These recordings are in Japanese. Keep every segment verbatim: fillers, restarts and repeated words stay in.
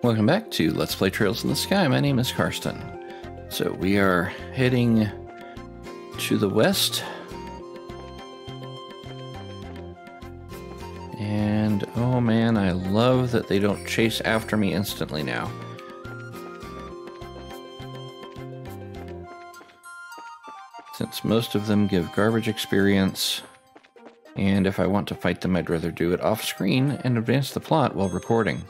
Welcome back to Let's Play Trails in the Sky. My name is Karsten. So we are heading to the west. And oh man, I love that they don't chase after me instantly now. Since most of them give garbage experience, and if I want to fight them, I'd rather do it off screen and advance the plot while recording.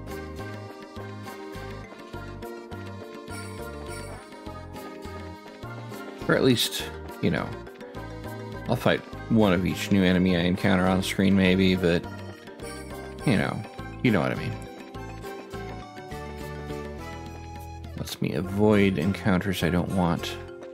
Or at least, you know, I'll fight one of each new enemy I encounter on screen maybe, but, you know, you know what I mean. Lets me avoid encounters I don't want.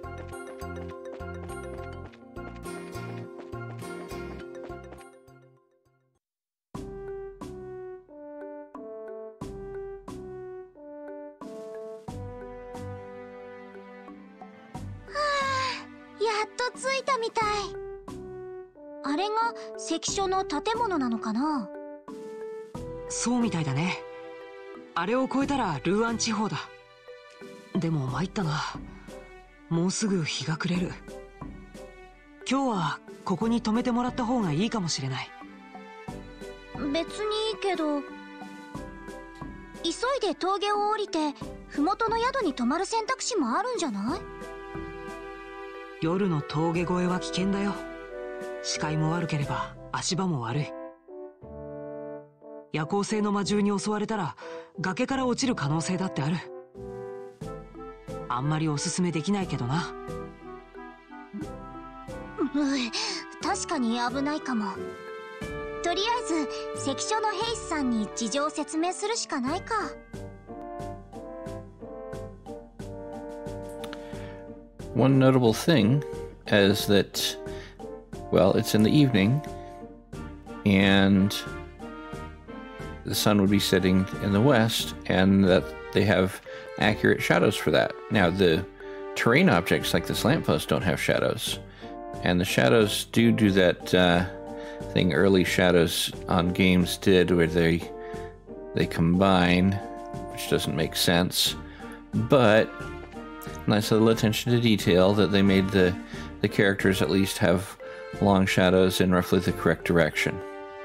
そうみたいだね。あれを越えたらルーアン地方だ。でも参ったな。もうすぐ日が暮れる。今日はここに泊めてもらった方がいいかもしれない。 別にいいけど、急いで峠を降りて麓の宿に泊まる選択肢もあるんじゃない？ 夜の峠越えは危険だよ。視界も悪ければ足場も悪い。夜行性の魔獣に襲われたら崖から落ちる可能性だってある。あんまりおすすめできないけどな。 うう、確かに危ないかも。とりあえず関所の兵士さんに事情を説明するしかないか。 One notable thing is that, well, it's in the evening, and the sun would be setting in the west, and that they have accurate shadows for that. Now, the terrain objects like this lamppost don't have shadows, and the shadows do do that uh, thing early shadows on games did, where they they combine, which doesn't make sense, but nice little attention to detail that they made the the characters at least have long shadows in roughly the correct direction.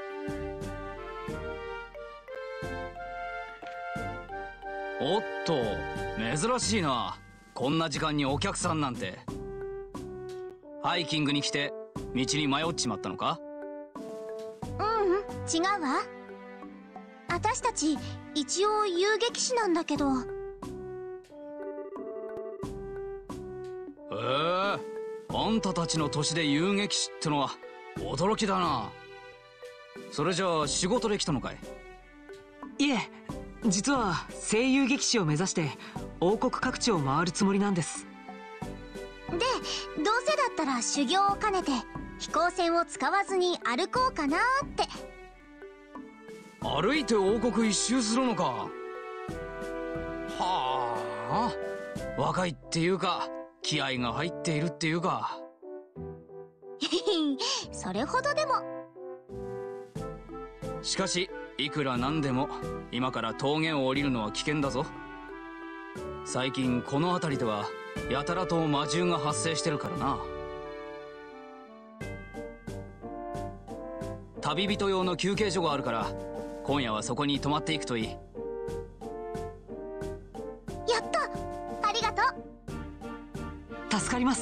Otto, 珍しいな。こんな時間にお客さんなんて。ハイキングに来て道に迷っちまったのか？ ううん、違うわ。私たち一応遊撃士なんだけど。 ええ、あんたたちの年で遊撃士ってのは驚きだな。それじゃあ仕事で来たのかい？ いえ、実は声優劇士を目指して王国各地を回るつもりなんです。 で、どうせだったら修行を兼ねて飛行船を使わずに歩こうかなって。 歩いて王国一周するのか。はあ、若いっていうか気合が入っているっていうか。 それほどでも。 しかしいくらなんでも今から峠を降りるのは危険だぞ。最近この辺りではやたらと魔獣が発生してるからな。旅人用の休憩所があるから今夜はそこに泊まっていくといい。 やった、ありがとう。助かります。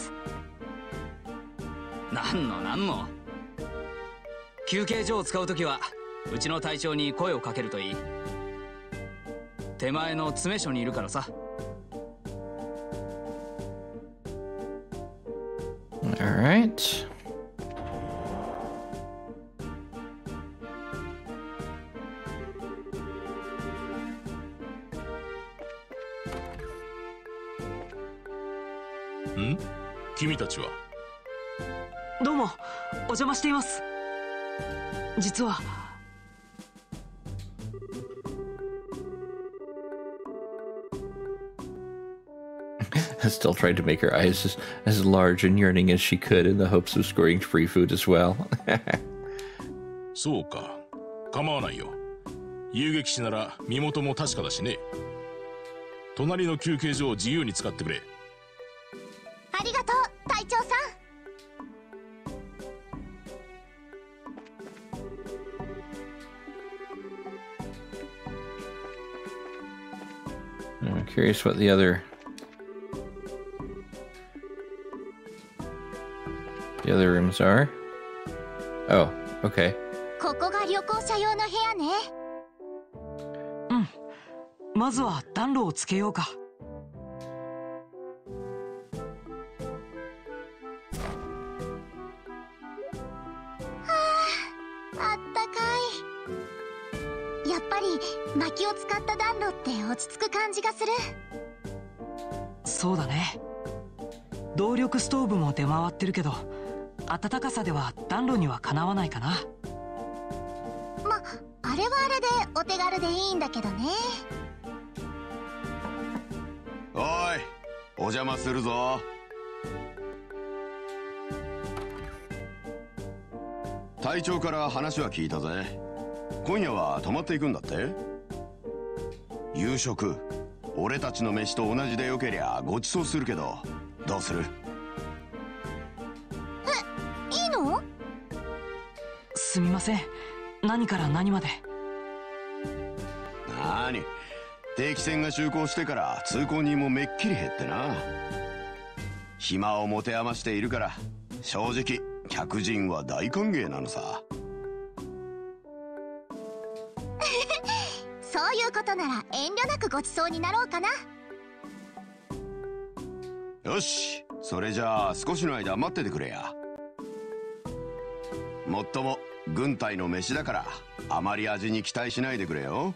なんのなんの。休憩所を使うときはうちの隊長に声をかけるといい。手前の詰め所にいるからさ。 Alright. Hmm? 君たちは？ どうも、お邪魔しています。実は Still tried to make her eyes as, as large and yearning as she could in the hopes of scoring free food as well. そうか、構わないよ。 遊撃士なら身元も確かだしね。隣の休憩所を自由に使ってくれ。 ありがとう隊長さん。 I'm curious what the other the other rooms are. Oh, okay. ここが旅行者用の部屋ね。 うん。まずは暖炉をつけようか。 あったかい。やっぱり薪を使った暖炉って落ち着く感じがする。 そうだね。動力ストーブも出回ってるけど、暖かさでは暖炉にはかなわないかな。 ま、あれはあれでお手軽でいいんだけどね。 おい、お邪魔するぞ。隊長から話は聞いたぜ。今夜は泊まっていくんだって。夕食、俺たちの飯と同じでよけりゃごちそうするけど、どうする？ え、いいの？ すみません。何から何まで。 なーに、定期船が就航してから通行人もめっきり減ってな。暇を持て余しているから、正直客人は大歓迎なのさ。 そういうことなら遠慮なくごちそうになろうかな。 よし、それじゃあ少しの間待っててくれや。もっとも軍隊の飯だからあまり味に期待しないでくれよ。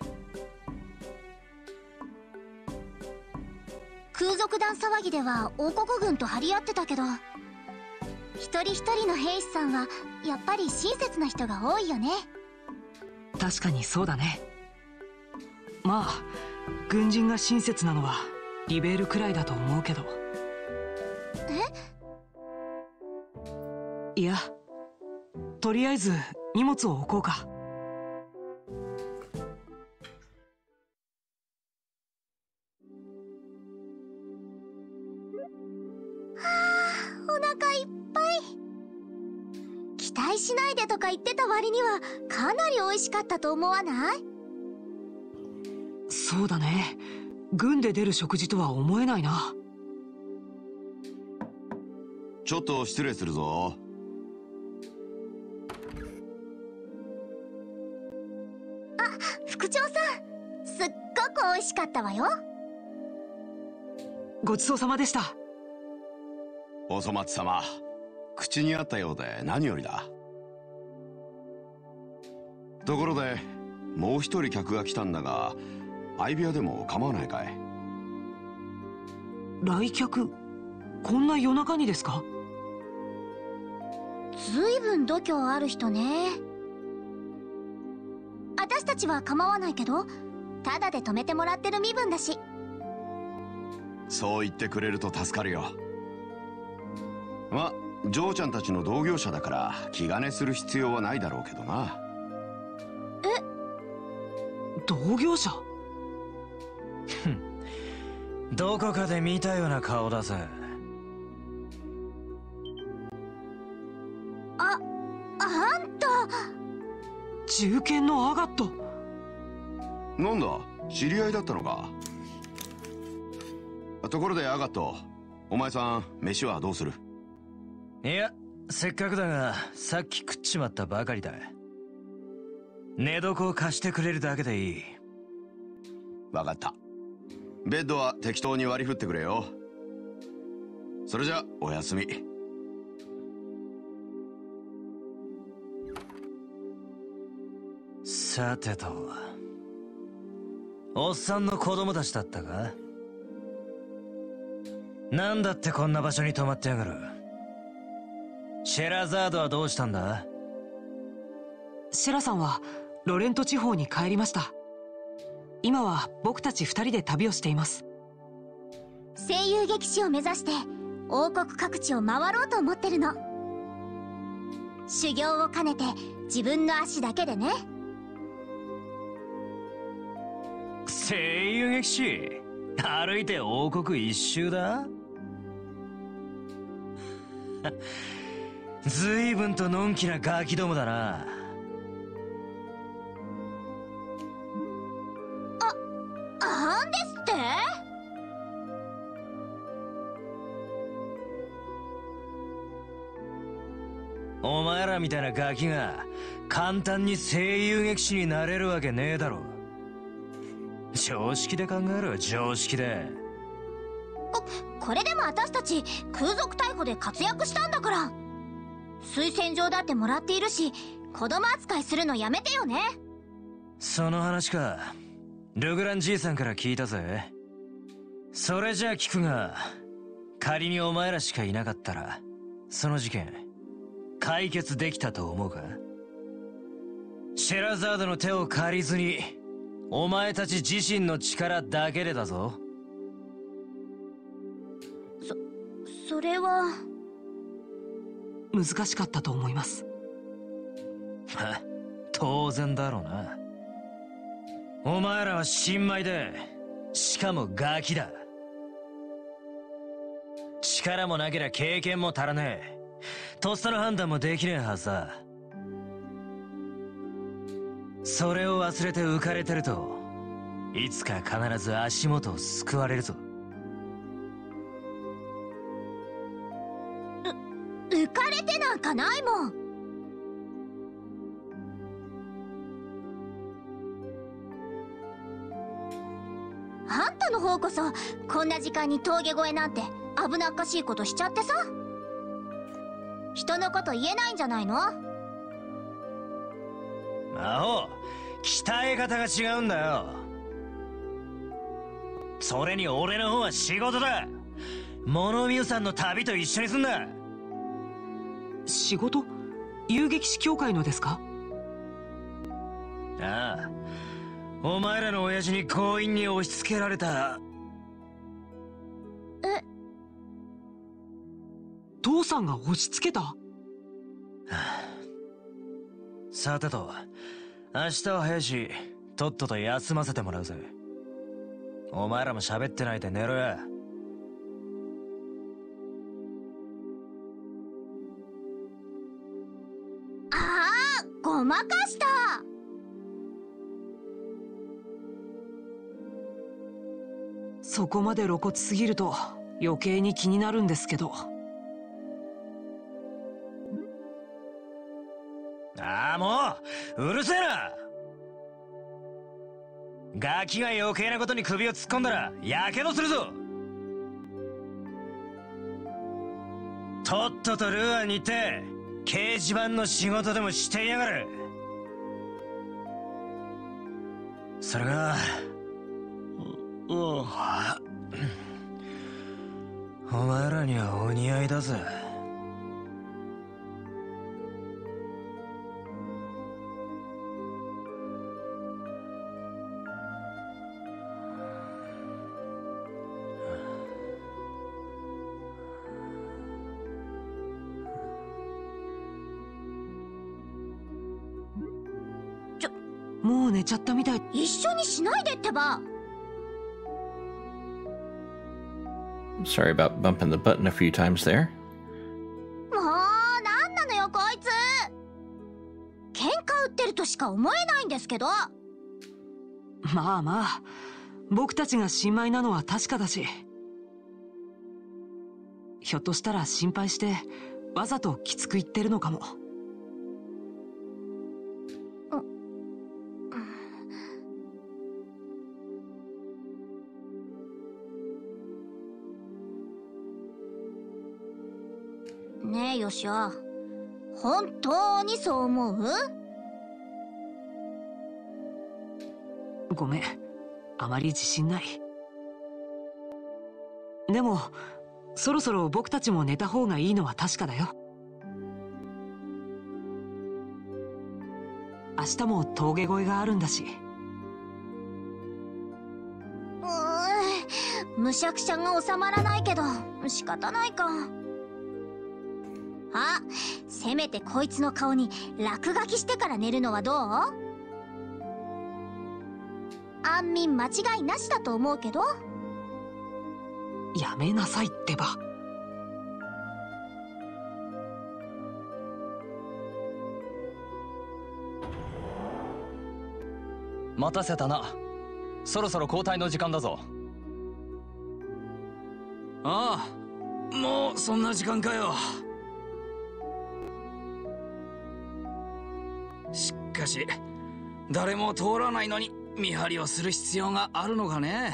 空賊団騒ぎでは王国軍と張り合ってたけど、一人一人の兵士さんはやっぱり親切な人が多いよね。 確かにそうだね。まあ軍人が親切なのはリベールくらいだと思うけど。 え？ いや、とりあえず荷物を置こうか。 お腹いっぱい。期待しないでとか言ってた割にはかなり美味しかったと思わない？ そうだね。軍で出る食事とは思えないな。 ちょっと失礼するぞ。 あ、副長さん、すっごく美味しかったわよ。 ごちそうさまでした。 お粗末様、口にあったようで何よりだ。ところでもう一人客が来たんだが、相部屋でも構わないかい？ 来客？こんな夜中にですか？ ずいぶん度胸ある人ね。私たちは構わないけど、タダで泊めてもらってる身分だし。 そう言ってくれると助かるよ。ま、ジョーちゃんたちの同業者だから気兼ねする必要はないだろうけどな。 え？ 同業者？ どこかで見たような顔だぜ。 あ、あんた。 銃剣のアガット。 なんだ、知り合いだったのか。ところでアガット、お前さん飯はどうする？ いや、せっかくだがさっき食っちまったばかりだ。寝床を貸してくれるだけでいい。 わかった。ベッドは適当に割り振ってくれよ。それじゃおやすみ。 さてと、おっさんの子供たちだったか？なんだってこんな場所に泊まってやがる。シェラザードはどうしたんだ？ シェラさんはロレント地方に帰りました。今は僕たち二人で旅をしています。 声優劇士を目指して王国各地を回ろうと思ってるの。修行を兼ねて自分の足だけでね。 声優劇士歩いて王国一周だ。随分とのんきなガキどもだな。 あ、なんですって？ お前らみたいなガキが簡単に声優劇士になれるわけねえだろ。常識で考えろ、常識で。 こ、これでも私たち空賊逮捕で活躍したんだから。推薦状だってもらっているし、子供扱いするのやめてよね。 その話か。ルグランじいさんから聞いたぜ。それじゃあ聞くが、仮にお前らしかいなかったらその事件解決できたと思うか？シェラザードの手を借りずにお前たち自身の力だけでだぞ。 そ、それは難しかったと思います。 は、当然だろうな。お前らは新米で、しかもガキだ。力もなけりゃ経験も足らねえ。とっさの判断もできねえはずだ。それを忘れて浮かれてると、いつか必ず足元を救われるぞ。 う、浮かれてなんかないもん。あんたの方こそこんな時間に峠越えなんて危なっかしいことしちゃってさ。人のこと言えないんじゃないの？ アホ、鍛え方が違うんだよ。それに俺の方は仕事だ。モノミュさんの旅と一緒にすんだ。 仕事？遊撃士協会のですか？ ああ、お前らの親父に強引に押し付けられた。 え？ 父さんが押し付けた？はあ、さてと、明日は早いし、とっとと休ませてもらうぜ。お前らも喋ってないで寝ろや。 ああ、ごまかした。 そこまで露骨すぎると余計に気になるんですけど。 ああ、もううるせえな。ガキが余計なことに首を突っ込んだらやけどするぞ。とっととルーアンに行って掲示板の仕事でもしてやがる。それがう、ううお前らにはお似合いだぜ。 もう寝ちゃったみたい。 一緒にしないでってば。 Sorry about bumping the button a few times there. もうなんなのよこいつ。喧嘩売ってるとしか思えないんですけど。 まあまあ、僕たちが新米なのは確かだし、ひょっとしたら心配してわざときつく言ってるのかも。 ねえヨシオ、本当にそう思う？ ごめん、あまり自信ない。でもそろそろ僕たちも寝た方がいいのは確かだよ。明日も峠越えがあるんだし。 うーん、むしゃくしゃが収まらないけど仕方ないか。あ、せめてこいつの顔に落書きしてから寝るのはどう？ 安眠間違いなしだと思うけど。 やめなさいってば。 待たせたな。そろそろ交代の時間だぞ。ああ、もうそんな時間かよ。しかし誰も通らないのに見張りをする必要があるのかね。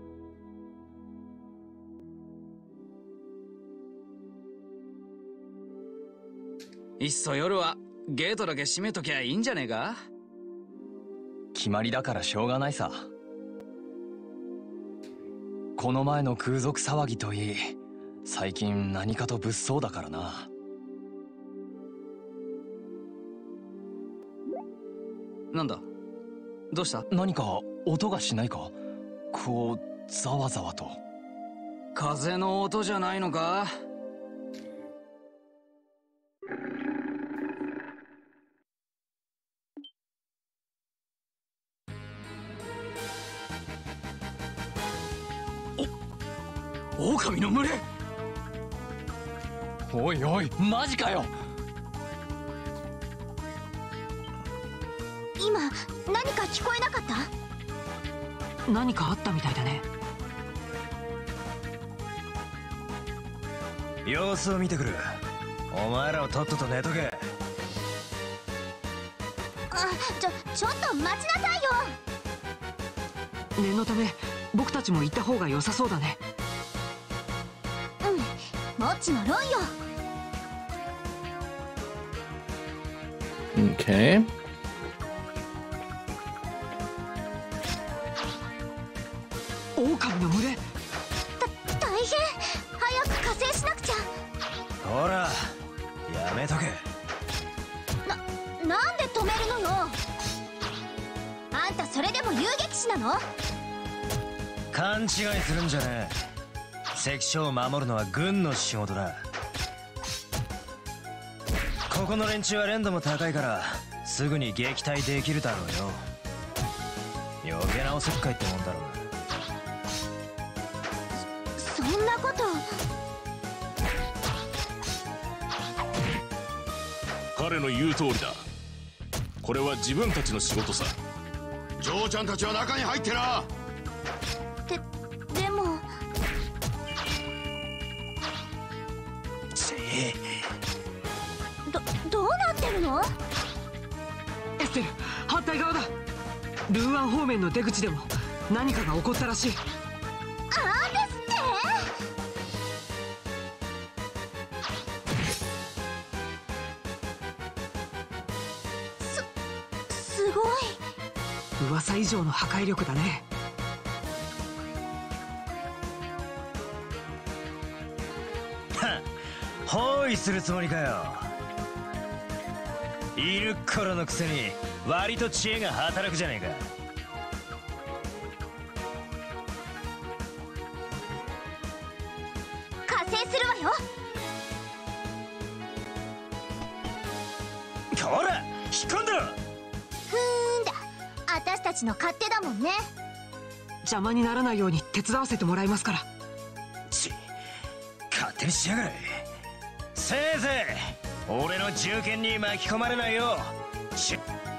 いっそ夜はゲートだけ閉めときゃいいんじゃねえか。決まりだからしょうがないさ。この前の空賊騒ぎといい、最近何かと物騒だからな。なんだ、どうした？何か音がしないか？こうざわざわと。風の音じゃないのか？お、狼の群れ。おいおい、マジかよ。 今何か聞こえなかった？ 何かあったみたいだね。 様子を見てくる。お前らをとっとと寝とけ。 あ、ちょちょっと待ちなさいよ。 念のため僕たちも行った方が良さそうだね。 うん、もっちの論よ。 Okay. 狼の群れ。 た大変。早く加勢しなくちゃ。 ほらやめとけ。 ななんで止めるのよ。あんたそれでも遊撃士なの？ 勘違いするんじゃねえ。関所を守るのは軍の仕事だ。ここの連中は連度も高いからすぐに撃退できるだろうよ。余計なおせっかいってもんだろうな。 そんなこと。 彼の言う通りだ。これは自分たちの仕事さ。 嬢ちゃんたちは中に入ってな。 ででもちどどうなってるの？ エステル、反対側だ。ルーアン方面の出口でも何かが起こったらしい。 あんですって？すすごい。 噂以上の破壊力だね。 はっ、包囲するつもりかよ。いる頃のくせに割と知恵が働くじゃねえ加勢するわよ。 か。ほら引っ込んだ。 ふーんだ。私たちの勝手だもんね。 邪魔にならないように手伝わせてもらいますから。 ち勝手にしやがれ。せいぜい俺の銃剣に巻き込まれないようし。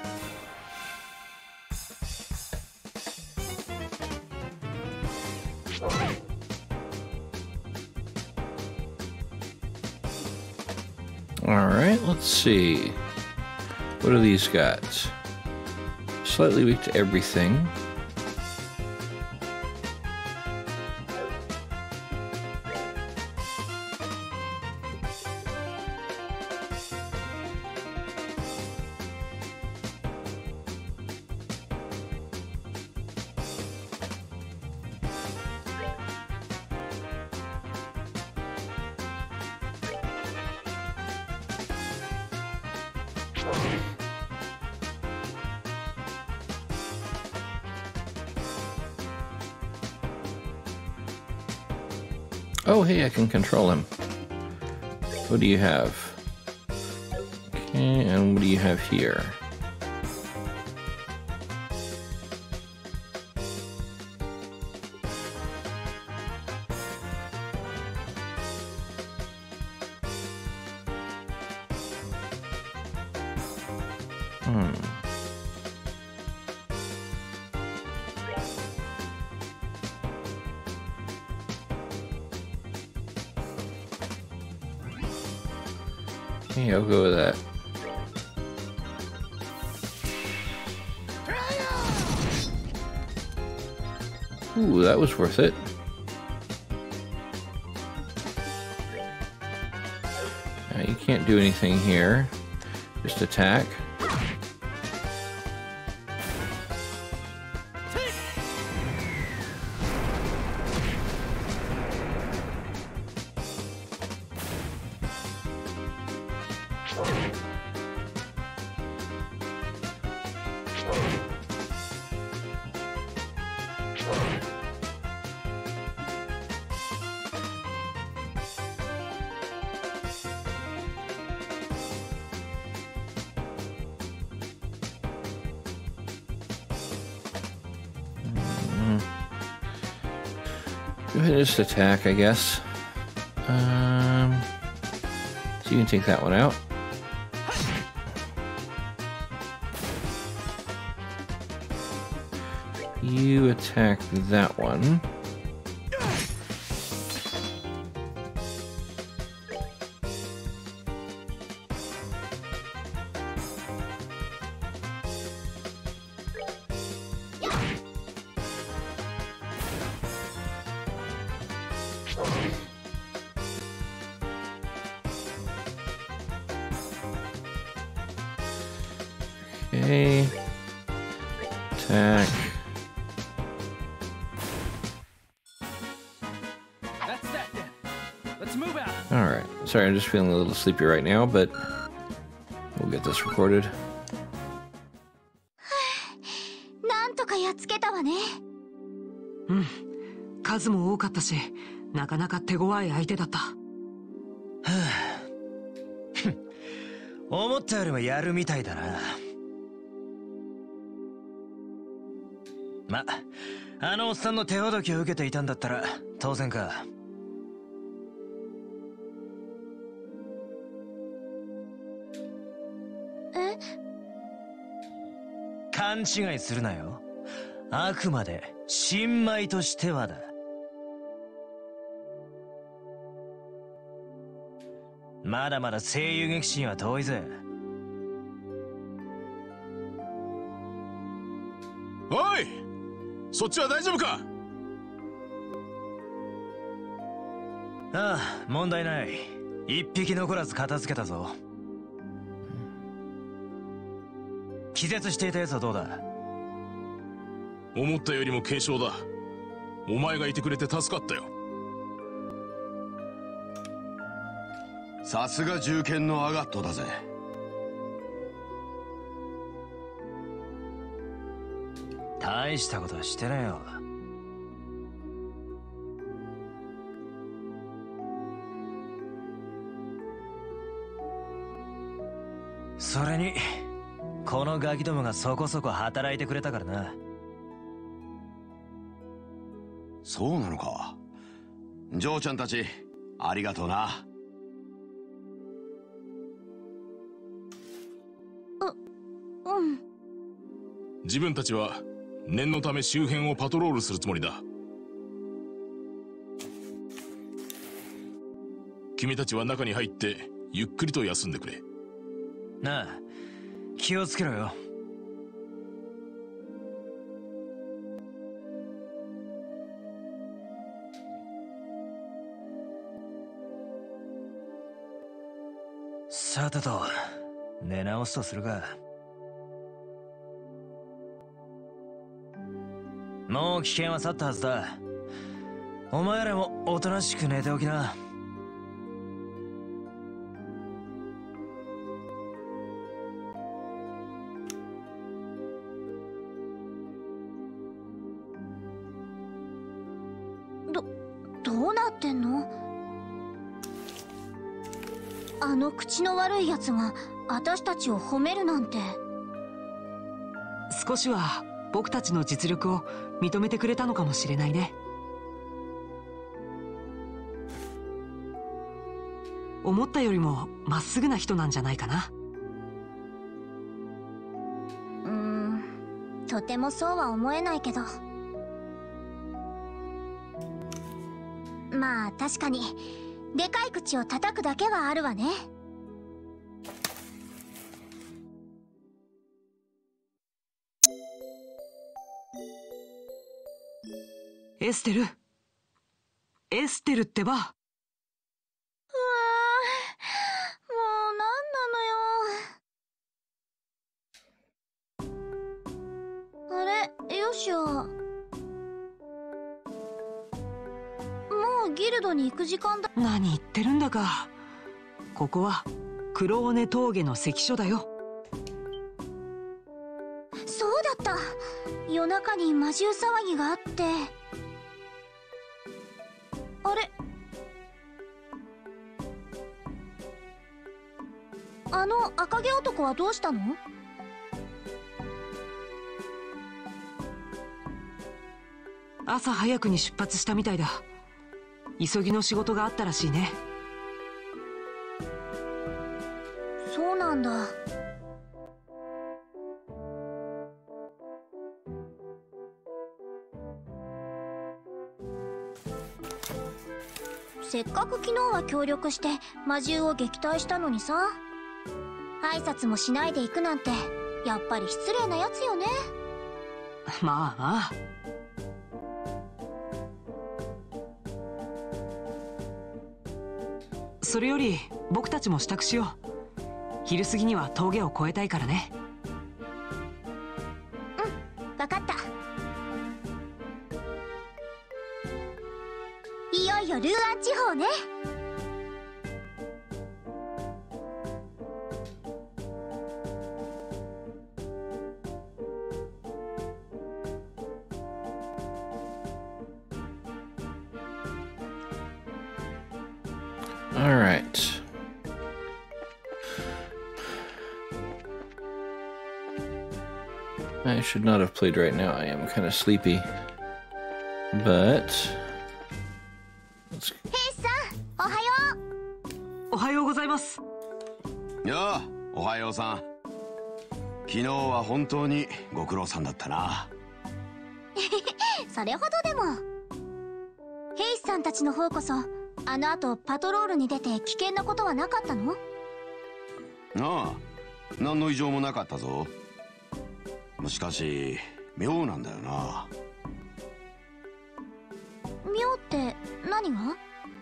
All right, let's see. What do these got? Slightly weak to everything. Oh, hey, I can control him. What do you have? Okay, and what do you have here? Hmm. Yeah, I'll go with that. Ooh, that was worth it. Now, you can't do anything here. Just attack. Go ahead and just attack, I guess. Um, so you can take that one out. You attack that one. Okay. Attack. That's that then. Let's move out. Alright. Sorry, I'm just feeling a little sleepy right now, but we'll get this recorded. なんとかやっつけたわね。 うん、数も多かったし、なかなか手強い相手だった。 思ったよりもやるみたいだな。ま、あのおっさんの手ほどきを受けていたんだったら当然か。 え？ 勘違いするなよ。あくまで新米としてはだ。まだまだ声優劇士には遠いぜ。 おい、そっちは大丈夫か？ ああ、問題ない。一匹残らず片付けたぞ。気絶していたやつはどうだ？ 思ったよりも軽傷だ。お前がいてくれて助かったよ。 さすが銃剣のアガットだぜ。 大したことはしてねえよ。それにこのガキどもがそこそこ働いてくれたからな。 そうなのか。ジョーちゃんたちありがとうな。 う、うん。 自分たちは念のため周辺をパトロールするつもりだ。君たちは中に入ってゆっくりと休んでくれ。 なあ、気をつけろよ。さてと、寝直すとするか。もう危険は去ったはずだ。お前らもおとなしく寝ておきな。 ど、どうなってんの？あの口の悪いやつが私たちを褒めるなんて。 少しは僕たちの実力を認めてくれたのかもしれないね。思ったよりもまっすぐな人なんじゃないかな。 とてもそうは思えないけど。まあ確かにでかい口を叩くだけはあるわね。 エステル、エステルってば。うわー、 もうなんなのよ。あれ、よしや。もうギルドに行く時間だ。 何言ってるんだか。ここは黒尾根峠の関所だよ。 そうだった。夜中に魔獣騒ぎがあって。あれ、あの赤毛男はどうしたの？ 朝早くに出発したみたいだ。急ぎの仕事があったらしいね。 そうなんだ。せっかく昨日は協力して魔獣を撃退したのにさ、挨拶もしないで行くなんてやっぱり失礼なやつよね。 まあまあ。それより僕たちも支度しよう。昼過ぎには峠を越えたいからね。 うん、分かった。いよいよルーアン地方ね。 All right. I should not have played right now. I am kind of sleepy. But let's... 兵士さん、おはよう。おはようございます。 やあ、おはようさん。昨日は本当にご苦労さんだったな。 それほどでも。兵士さんたちの方こそあの後パトロールに出て危険なことはなかったの？ ああ、何の異常もなかったぞ。しかし妙なんだよな。 妙って何が？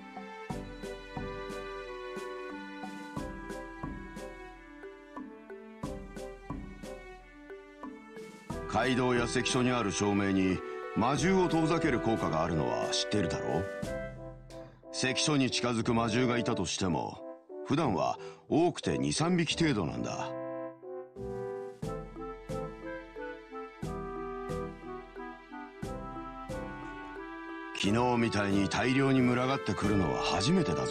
街道や関所にある照明に魔獣を遠ざける効果があるのは知っているだろう。関所に近づく魔獣がいたとしても普段は多くて にさんびき程度なんだ。昨日みたいに大量に群がってくるのは初めてだぜ。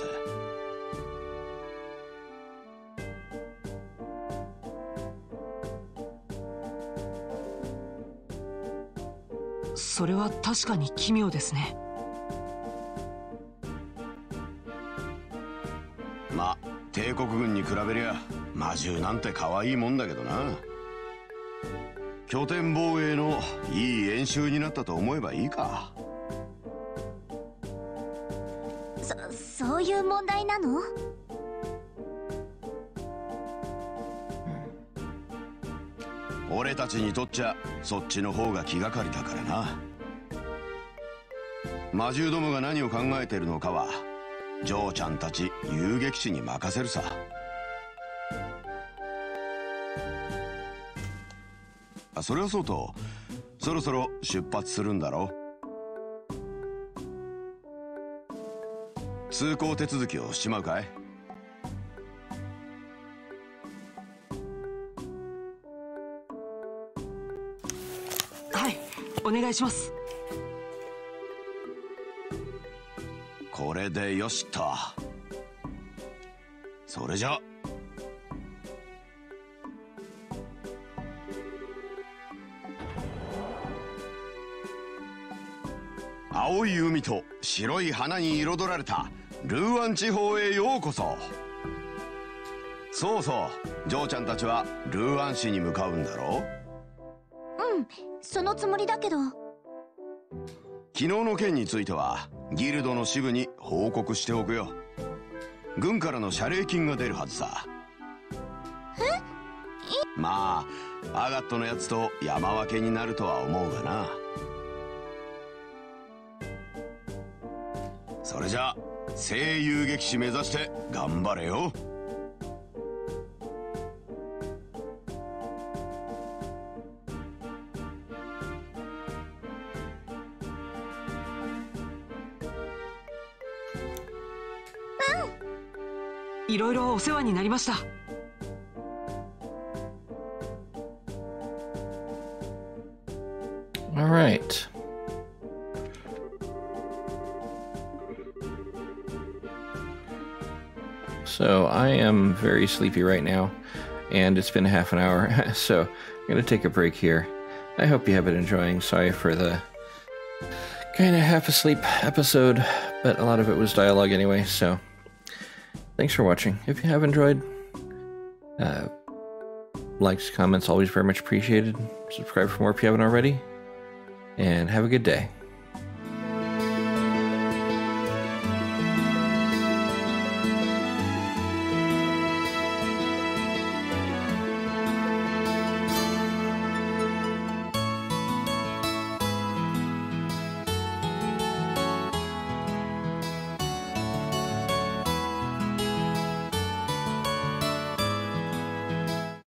それは確かに奇妙ですね。 ま、帝国軍に比べりゃ魔獣なんて可愛いもんだけどな。拠点防衛のいい演習になったと思えばいいか。 そ、そういう問題なの？ 俺たちにとっちゃそっちの方が気がかりだからな。魔獣どもが何を考えているのかはジョーちゃんたち遊撃士に任せるさ。あ、それはそうとそろそろ出発するんだろう。通行手続きをしちまうかい？ はい、お願いします。 これでよしと。それじゃ青い海と白い花に彩られたルーアン地方へようこそ。そうそう、ジョーちゃんたちはルーアン市に向かうんだろう。 うん、 そのつもりだけど。 昨日の件についてはギルドの支部に報告しておくよ。軍からの謝礼金が出るはずさ。 え？ まあアガットのやつと山分けになるとは思うがな。それじゃあ聖遊撃士目指して頑張れよ。 いろいろお世話になりました。 All right. So I am very sleepy right now, and it's been half an hour, so I'm going to take a break here. I hope you have been enjoying. Sorry for the kind of half asleep episode, but a lot of it was dialogue anyway, so thanks for watching. If you have enjoyed, uh, likes, comments, always very much appreciated. Subscribe for more if you haven't already, and have a good day.